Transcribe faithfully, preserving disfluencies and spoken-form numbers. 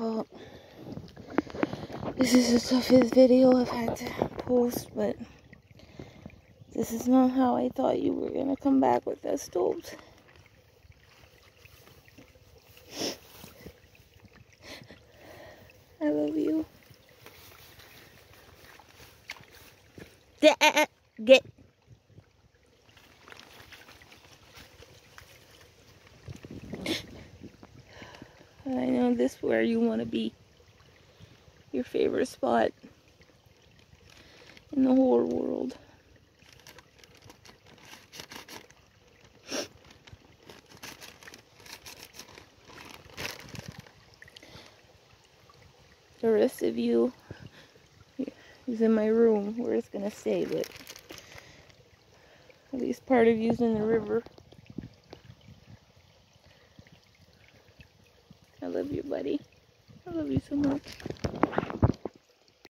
Well, this is the toughest video I've had to post, but this is not how I thought you were gonna come back with that stove. I love you. Get. I know this is where you want to be. Your favorite spot in the whole world. The rest of you is in my room where it's gonna stay, but at least part of you's in the river. I love you, buddy. I love you so much.